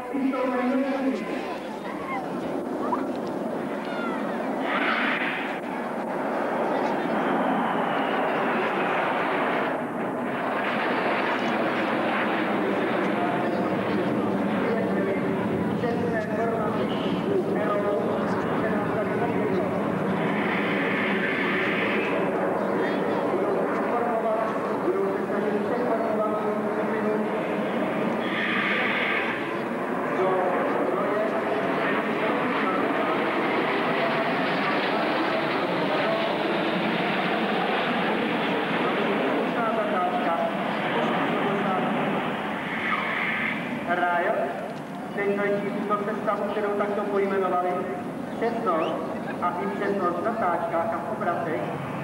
kterou takto pojmenovali, přesnost a i přesnost v natáčkách a v obratech,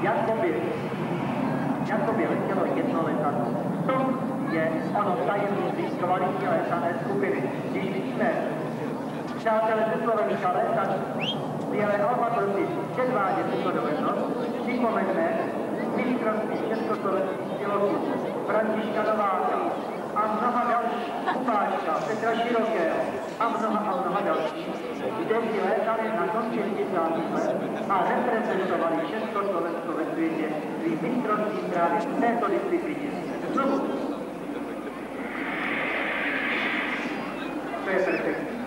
jakoby letělo jedno letadlo. To je ono tajemství kvalitní létané skupiny. Když vidíme přátelé ze Slovenska létat bělé albatrosy předvádět tuto dovednost, připomeňme mistrovství československých pilotů Františka Nováka a mnoha dalších, Kupáčka, Petra Širokého a mnoha dalších, kteří létali na konci 50. let a reprezentovali Československo ve světě svým mistrovstvím právě v této disciplíně. Znovu. To je perfektní.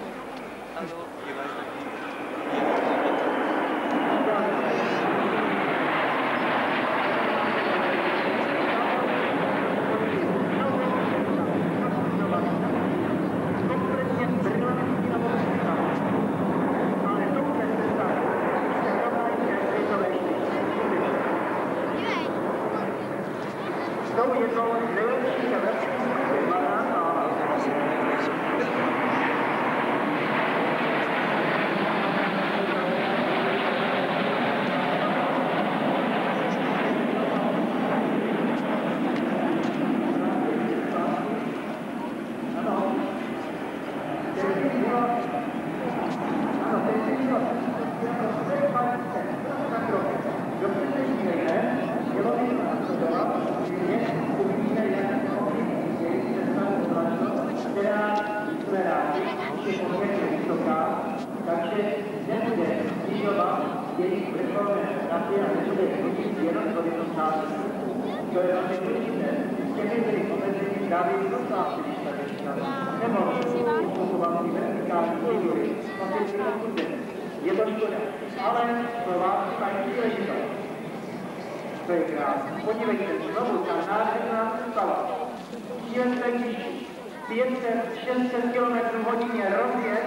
Je to škoda, ale pro vás mají příležitost. To je krásné. Podívejte, znovu ta nádherná představa. Šílenské křížky, 500-600 km hodině rozjet,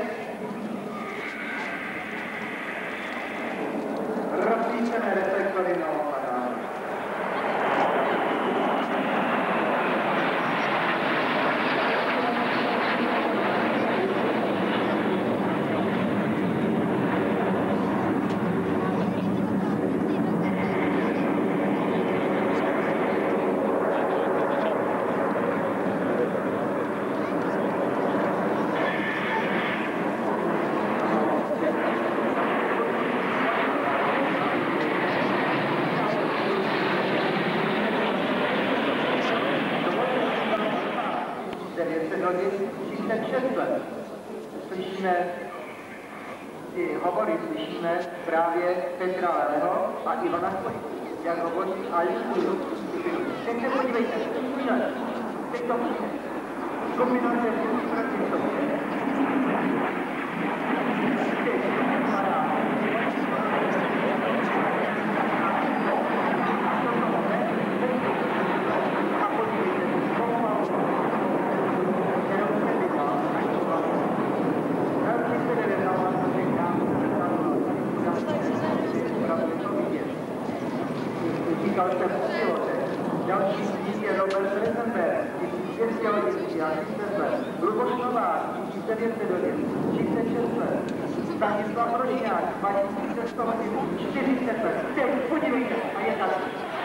rozsvícené reflektory na opadále. Slyšíme právě Petra Leleho a Ivana Chvojku, jak hovoří Alíku. Teď se podívejte, teď to přijde. Kombinace vůči proti sobě. Další svým je Robert Rosenberg, 1200 hodin, Luboš Novák, 1900 hodin, 36 let, Stanislav Rožňák, 2100 hodin, 40 let. Teď podívejte, a je tady.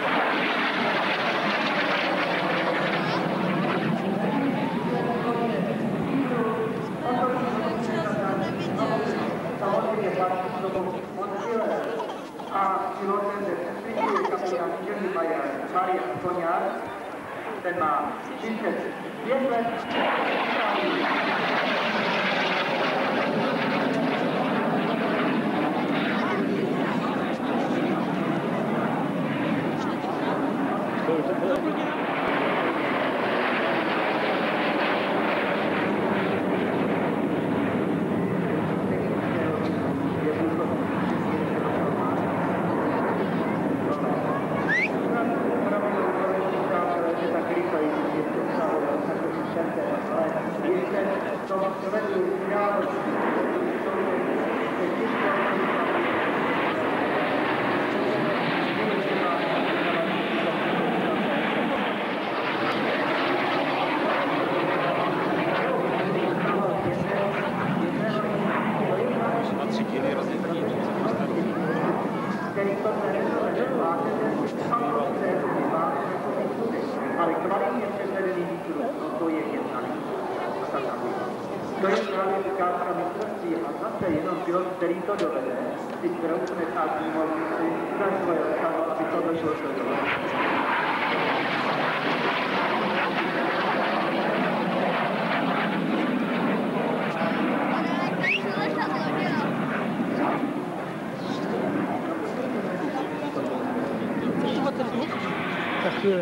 Samozřejmě platí k tomu Montpellier a pilotem ze kapitán Jerry Maria Koňák, ten má 35 let. Ale kvalitně předvedený výkon, no to je jedna. To je právě ukázka mistrovství a zase jenom pilot, který to dovede, si troufne a výmluvy si za svoje letadlo, aby to došlo do toho. Za chvíli.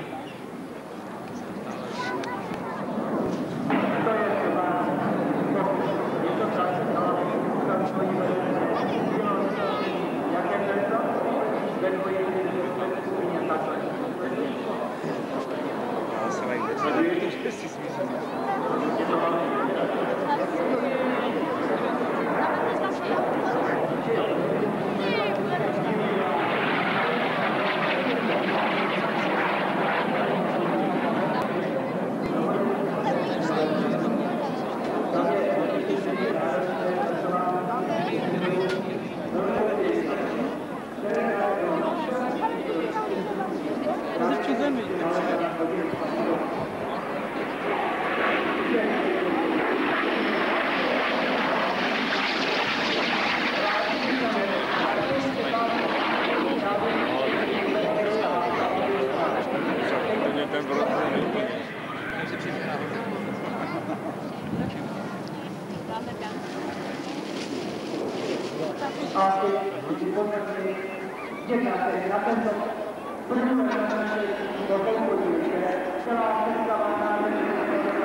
A teď připomněli, jedna se na tento první naši do konkurzu, že celá představa národní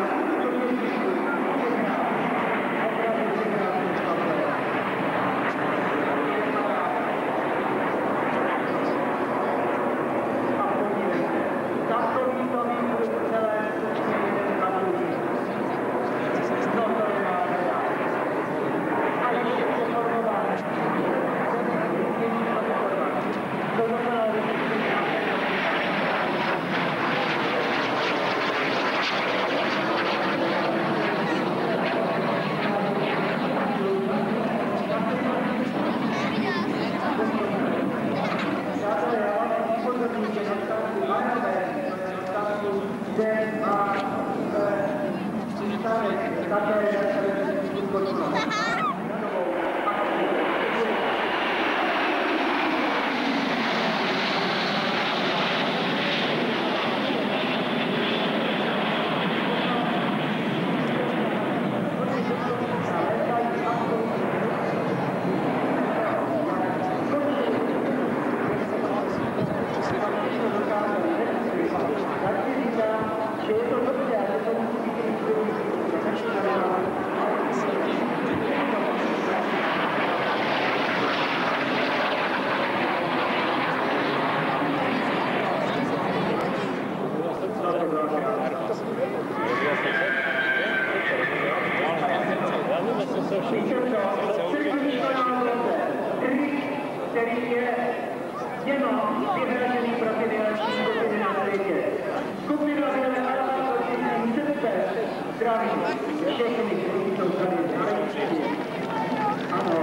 který je jenom vyhražený pro ty nejlepší skupiny na světě. Skupina Vile Arma Kočící srdce zdraví všechny, kteří jsou tady nejlepší. Ano.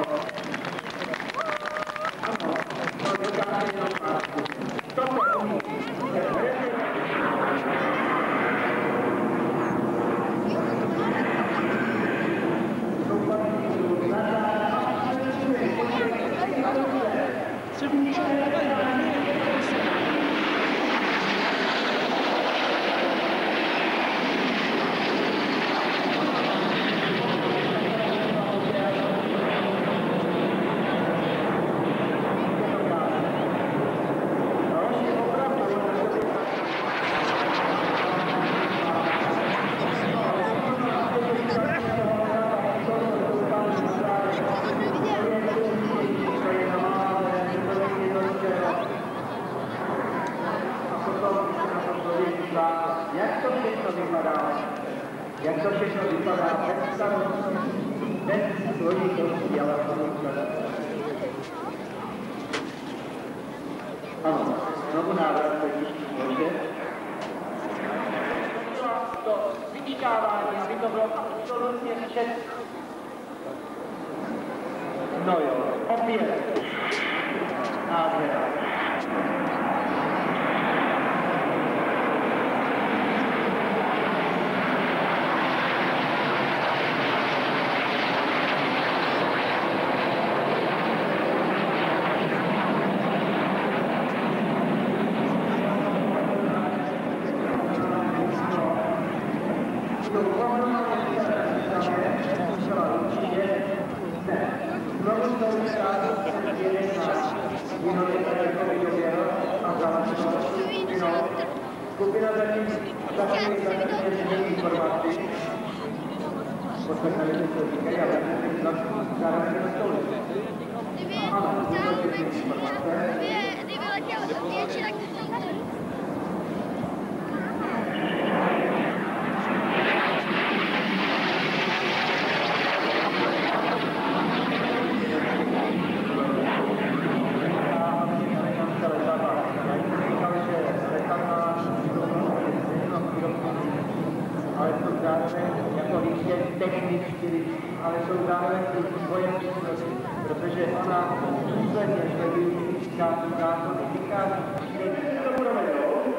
Ano, to říká jenom pásku. Toto umí. jak to všechno vypadá bez starostí, bez složitostí, ale ano, znovu návrat totiž může. To vyčkávání, aby to bylo absolutně vše. No jo, opět. Nádhera. Skupina zatím změní informaci. Posledná věc, co říkají, ale zároveň na stole. Ano, to je informace. Kdyby letěl větší, tak ale jsou zároveň jako lístě technicky, ale jsou zároveň i svoje příklady, protože ona důsledně sledují zákony, vychází, to budeme jdou.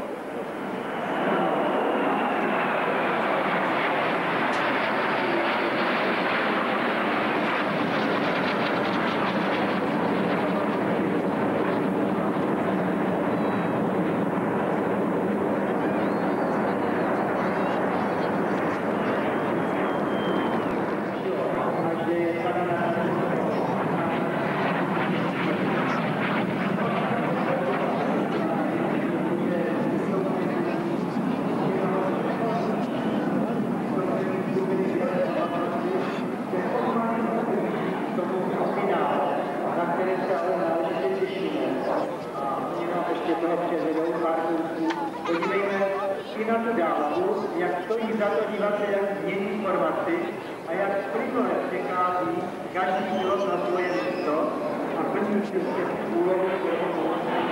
Na tu dálku, jak stojí za to dívat se, jak změní informaci a jak plynule přechází každý pilot na svoje místo a plní si úlohu, kterou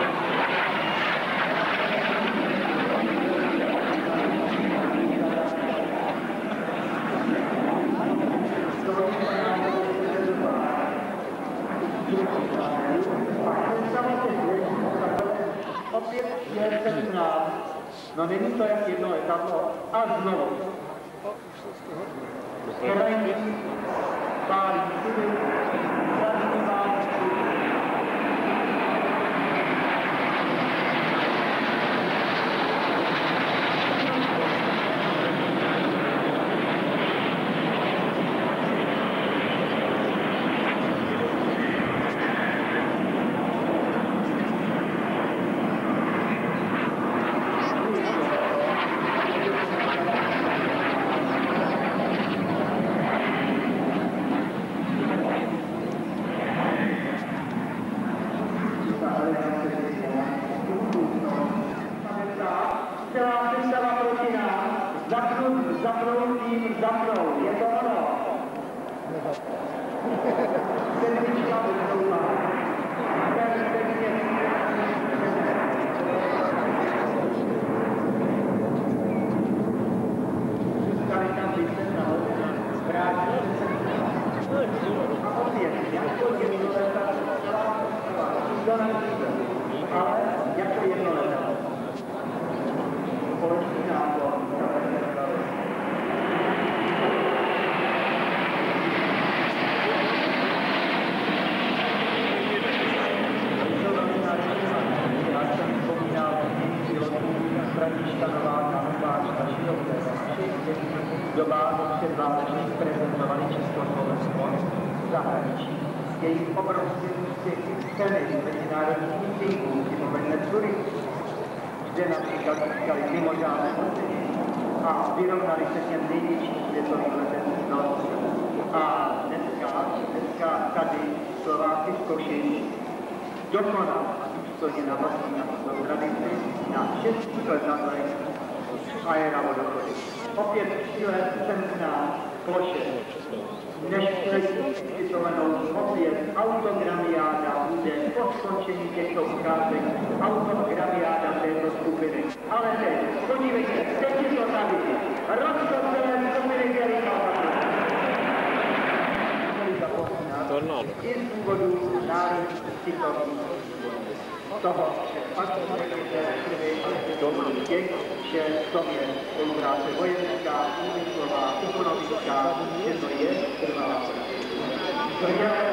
opět je 17. No není to jak jedno letadlo. A znovu. Hrají, pálí sudy, zadní války. Zapnou, je to ono. Serdička vystoupá. Perfektně. Zůstali tam vysvětla. Vrátili se. A opět, jako jedno letadlo. Ale jako jedno letadlo. Společný nápor. Doba předválečných prezentovaný Československo v zahraničí s jejich obrovským úspěchy ceny mezinárodních mítinků připomeňme turistů, kde například získali mimořádné ocenění a vyrovnali se těm největším světovým leteckým znalostem. A dneska tady Slováky zkoušejí dokonat důstojně navazit na tuto tradici na 6 letadlech Aera Vodochody. opět cíle účastná ploše. Než titulovanou opět autogramiáda bude po skončení těchto ukázek autogramiáda této skupiny. Ale teď, podívejte, teď je to tady. Rozhodné skupiny Dělí Tornádo. I z důvodu národních citových toho, že pak těch, že to je spolupráce vojenská, úmyslová, ekonomická, že to je trvalá.